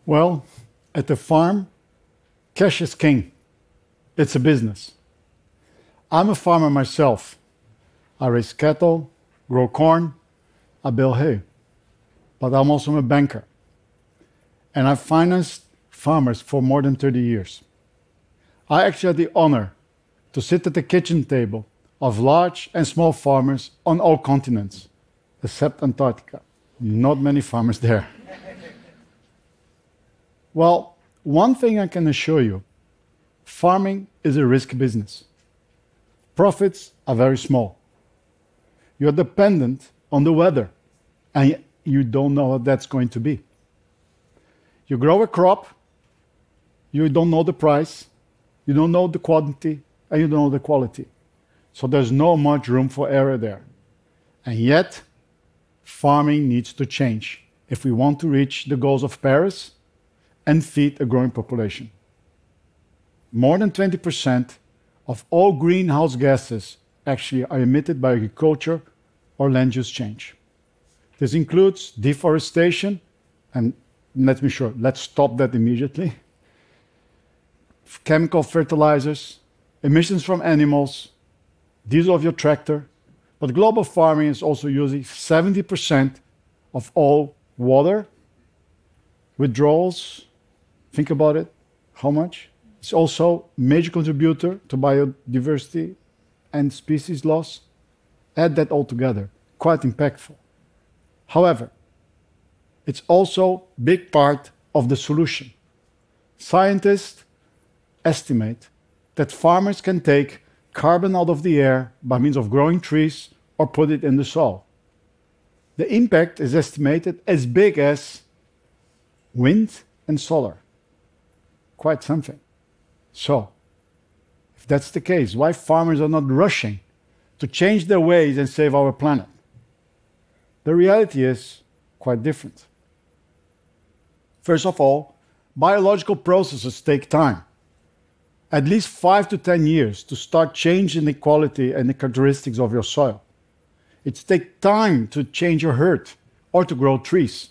Well, at the farm, cash is king. It's a business. I'm a farmer myself. I raise cattle, grow corn, I bale hay. But I'm also a banker. And I've financed farmers for more than 30 years. I actually had the honor to sit at the kitchen table of large and small farmers on all continents, except Antarctica. Not many farmers there. Well, one thing I can assure you, farming is a risky business. Profits are very small. You're dependent on the weather, and you don't know what that's going to be. You grow a crop, you don't know the price, you don't know the quantity, and you don't know the quality. So there's not much room for error there. And yet, farming needs to change if we want to reach the goals of Paris and feed a growing population. More than 20% of all greenhouse gases actually are emitted by agriculture or land use change. This includes deforestation, and let's stop that immediately. Chemical fertilizers, emissions from animals, diesel of your tractor, but global farming is also using 70% of all water withdrawals. Think about it, how much? It's also a major contributor to biodiversity and species loss. Add that all together, quite impactful. However, it's also a big part of the solution. Scientists estimate that farmers can take carbon out of the air by means of growing trees or put it in the soil. The impact is estimated as big as wind and solar. Quite something. So, if that's the case, why farmers are not rushing to change their ways and save our planet? The reality is quite different. First of all, biological processes take time. At least 5 to 10 years to start changing the quality and the characteristics of your soil. It takes time to change your herd or to grow trees.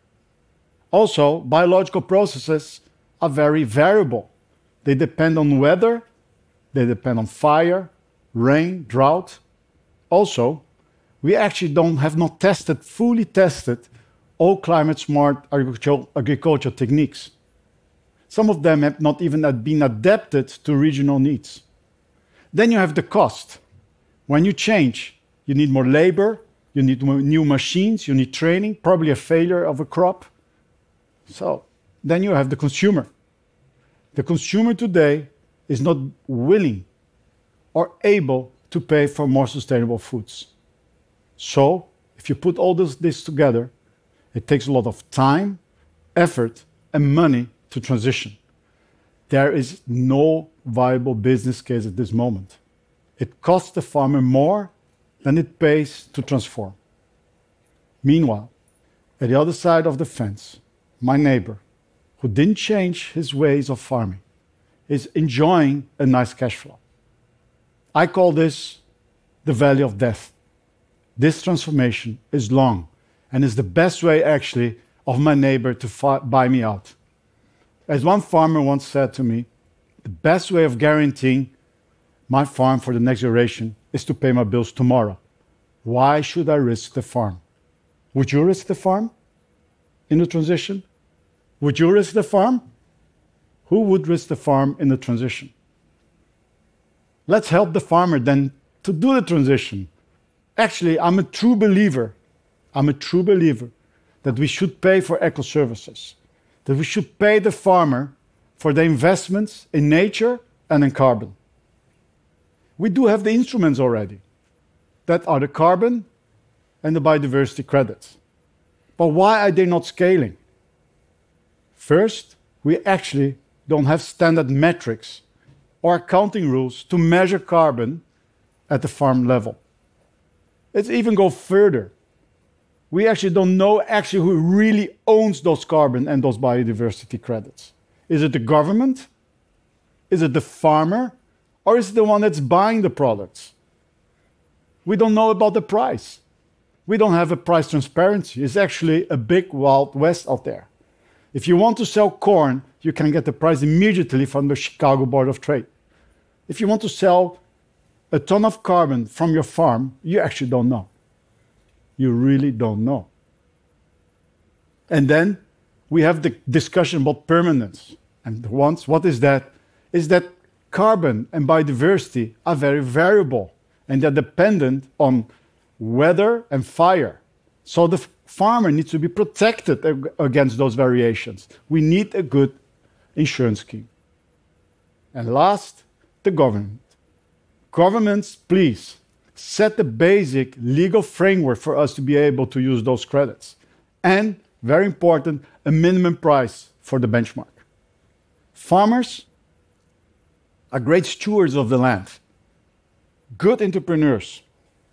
Also, biological processes are very variable. They depend on weather, they depend on fire, rain, drought. Also, we actually have not fully tested all climate-smart agricultural techniques. Some of them have not even been adapted to regional needs. Then you have the cost. When you change, you need more labor, you need new machines, you need training, probably a failure of a crop. So then you have the consumer. The consumer today is not willing or able to pay for more sustainable foods. So if you put all this together, it takes a lot of time, effort, and money to transition. There is no viable business case at this moment. It costs the farmer more than it pays to transform. Meanwhile, at the other side of the fence, my neighbor, who didn't change his ways of farming, is enjoying a nice cash flow. I call this the valley of death. This transformation is long and is the best way actually of my neighbor to buy me out. As one farmer once said to me, the best way of guaranteeing my farm for the next generation is to pay my bills tomorrow. Why should I risk the farm? Would you risk the farm in the transition? Would you risk the farm? Who would risk the farm in the transition? Let's help the farmer then to do the transition. Actually, I'm a true believer that we should pay for eco services, that we should pay the farmer for the investments in nature and in carbon. We do have the instruments already. That are the carbon and the biodiversity credits. But why are they not scaling? First, we actually don't have standard metrics or accounting rules to measure carbon at the farm level. Let's even go further. We actually don't know who really owns those carbon and those biodiversity credits. Is it the government? Is it the farmer? Or is it the one that's buying the products? We don't know about the price. We don't have a price transparency. It's actually a big wild west out there. If you want to sell corn, you can get the price immediately from the Chicago Board of Trade. If you want to sell a ton of carbon from your farm, you actually don't know. You really don't know. And then we have the discussion about permanence. And once, what is that? Is that carbon and biodiversity are very variable, and they're dependent on weather and fire. So the farmer needs to be protected against those variations. We need a good insurance scheme. And last, the government. Governments, please, set the basic legal framework for us to be able to use those credits. And, very important, a minimum price for the benchmark. Farmers are great stewards of the land, good entrepreneurs,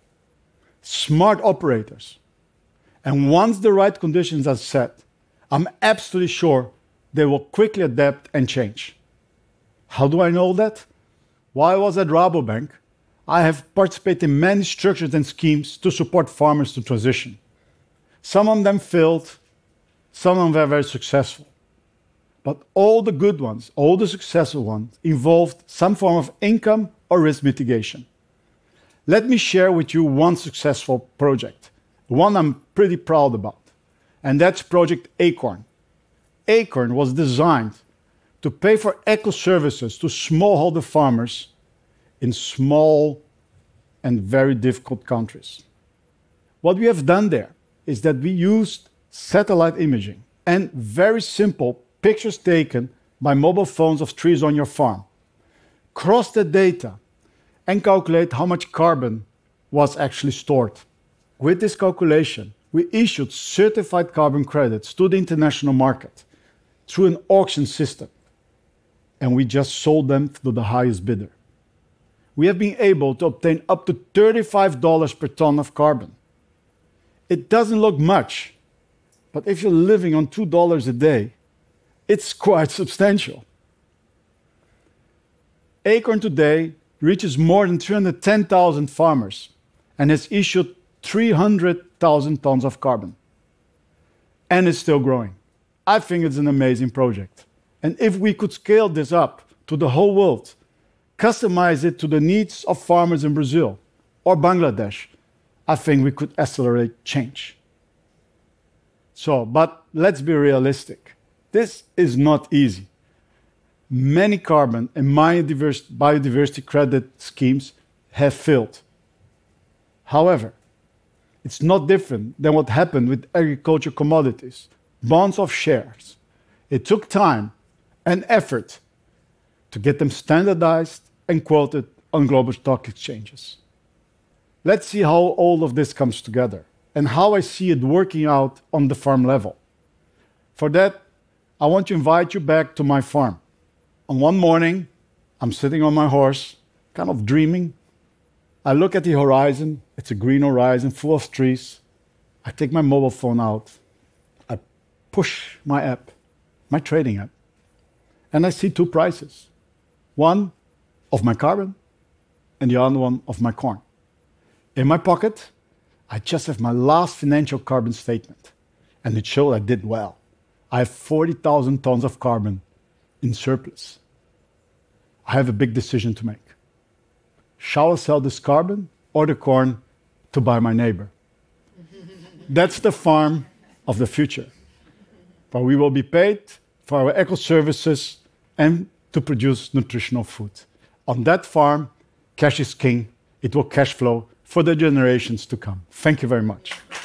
smart operators. And once the right conditions are set, I'm absolutely sure they will quickly adapt and change. How do I know that? While I was at Rabobank, I have participated in many structures and schemes to support farmers to transition. Some of them failed, some of them were very successful. But all the good ones, all the successful ones, involved some form of income or risk mitigation. Let me share with you one successful project, one I'm pretty proud about, and that's Project Acorn. Acorn was designed to pay for eco-services to smallholder farmers in small and very difficult countries. What we have done there is that we used satellite imaging and very simple pictures taken by mobile phones of trees on your farm, cross the data, and calculate how much carbon was actually stored. With this calculation, we issued certified carbon credits to the international market through an auction system, and we just sold them to the highest bidder. We have been able to obtain up to $35 per ton of carbon. It doesn't look much, but if you're living on $2 a day, it's quite substantial. Acorn today reaches more than 310,000 farmers and has issued 300,000 tons of carbon. And it's still growing. I think it's an amazing project. And if we could scale this up to the whole world, customize it to the needs of farmers in Brazil or Bangladesh, I think we could accelerate change. But let's be realistic. This is not easy. Many carbon and biodiversity credit schemes have failed. However, it's not different than what happened with agricultural commodities, bonds of shares. It took time and effort to get them standardized and quoted on global stock exchanges. Let's see how all of this comes together and how I see it working out on the farm level. For that, I want to invite you back to my farm. On one morning, I'm sitting on my horse, kind of dreaming. I look at the horizon. It's a green horizon full of trees. I take my mobile phone out. I push my app, my trading app, and I see two prices. One of my carbon and the other one of my corn. In my pocket, I just have my last financial carbon statement, and it showed I did well. I have 40,000 tons of carbon in surplus. I have a big decision to make. Shall I sell this carbon or the corn to buy my neighbor? That's the farm of the future. But we will be paid for our eco-services and to produce nutritional food. On that farm, cash is king. It will cash flow for the generations to come. Thank you very much.